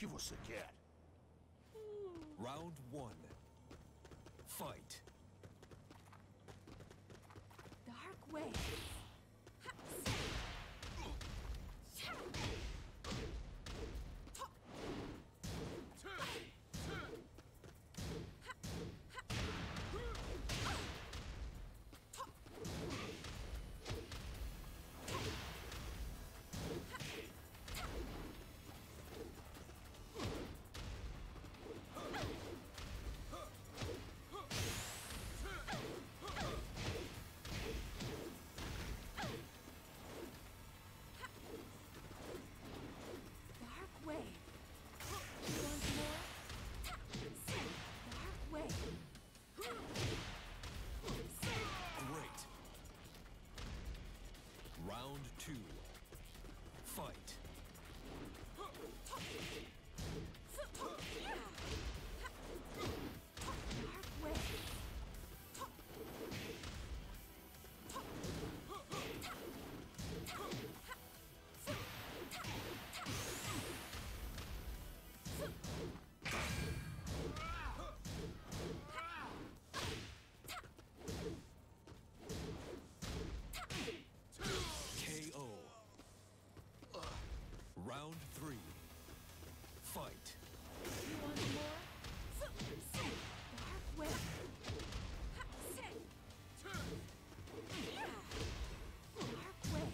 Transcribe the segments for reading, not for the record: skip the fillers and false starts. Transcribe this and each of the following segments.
que você quer? Round 1. Fight. Dark Wave. Dark Wave. Once more. Dark Wave. Great. Round 2. Fight. Dark Wave. KO. Round 3. Fight. Once more. Dark Wave. Dark Wave.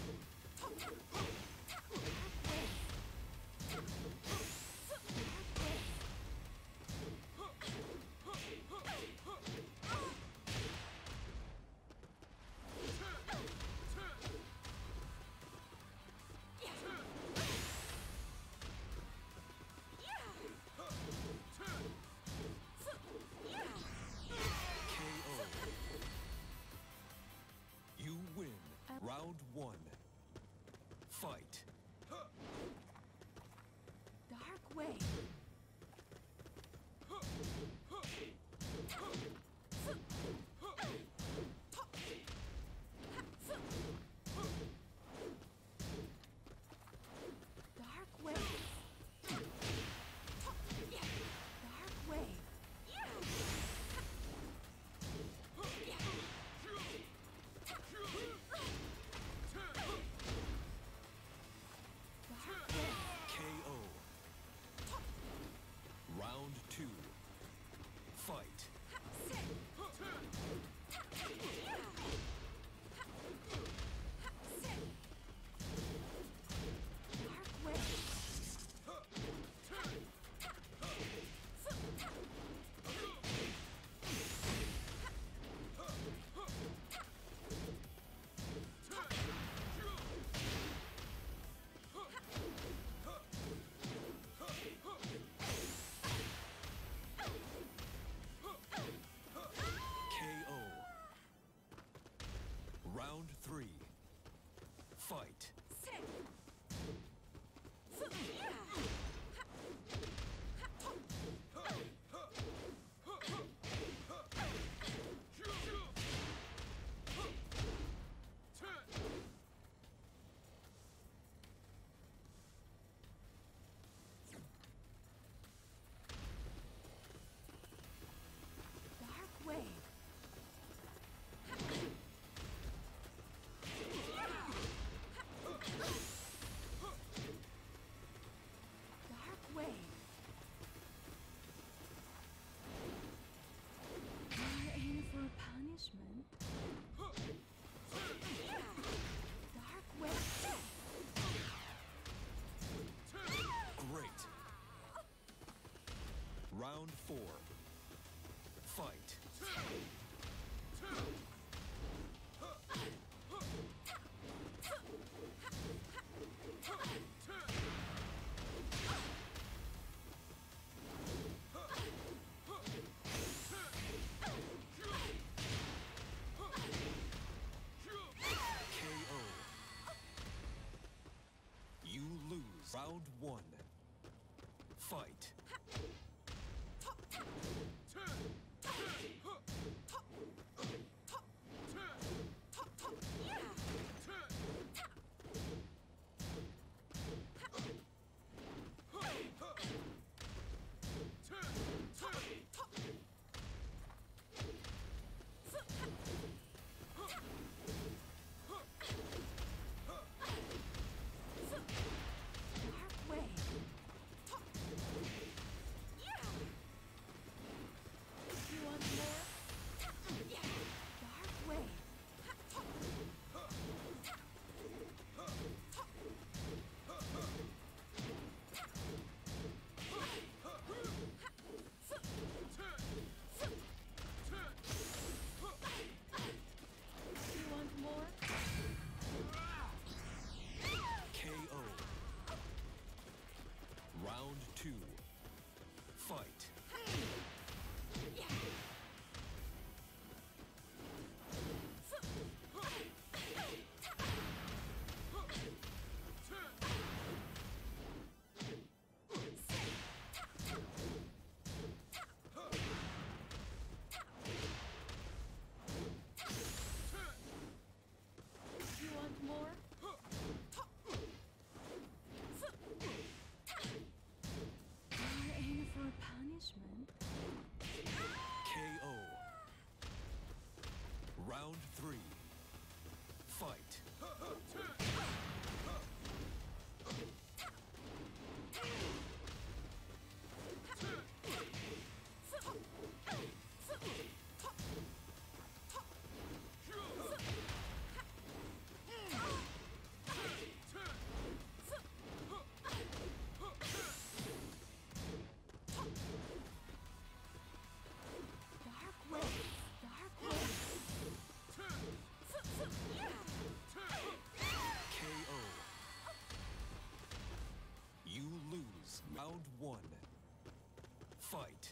KO. You win. Round 1. Fight. Dark Wave. Dark Wave. Dark Wave. Dark Wave. KO. Round 2. Fight. Dark Wave. KO. Round 3. Fight. Dark Wave. Dark Wave. You're in for punishment. Dark Wave. Great. Round 4. Fight. KO. You lose. Round 1. Fight. 3. Fight. Dark wave. Dark wave. KO. You lose. Round 1. Fight.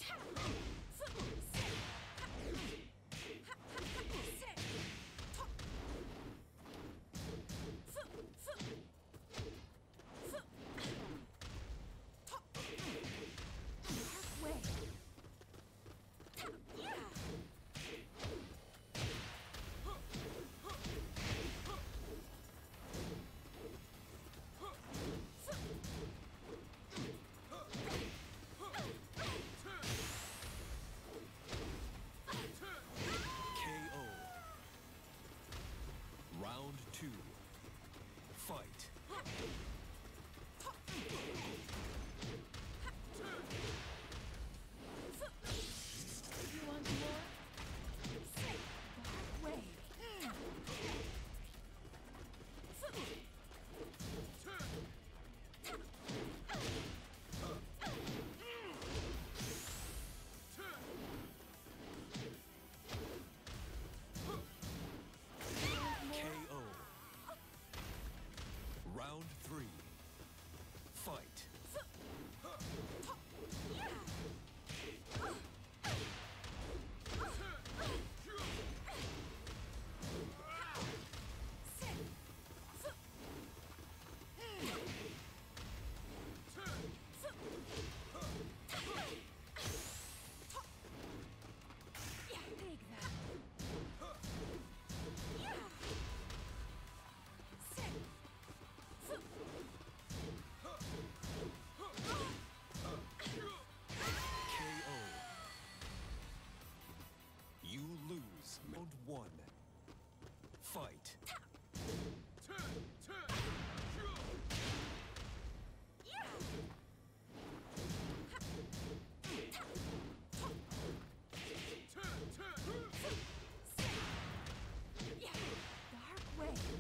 Dark wave. KO. Round 2. Fight. You want more? Dark wave. KO. Round 3. Fight. Take that. KO. You lose. Round 1. Fight. Dark wave.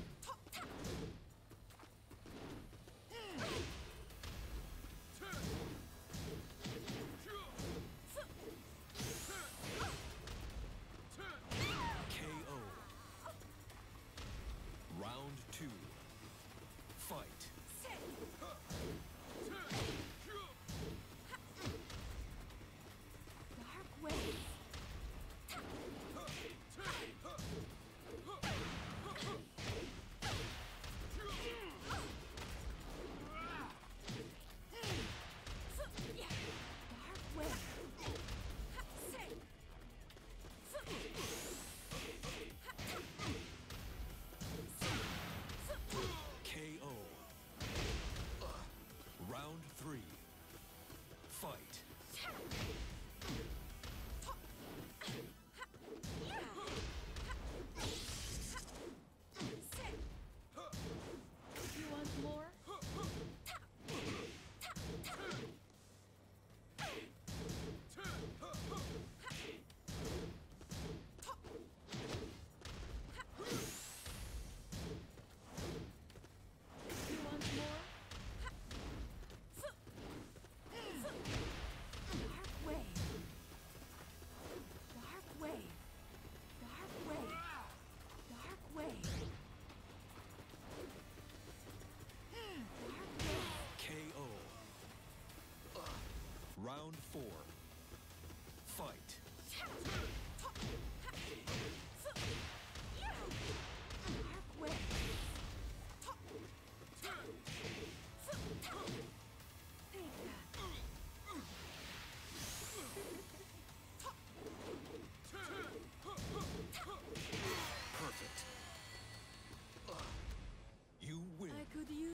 KO. Round 2. Fight. Dark wave. Dark wave. KO. Round 3. Fight. You want more? You want more? Dark wave. Dark wave. Dark wave. Dark wave. Dark wave. KO. Round 4. Fight.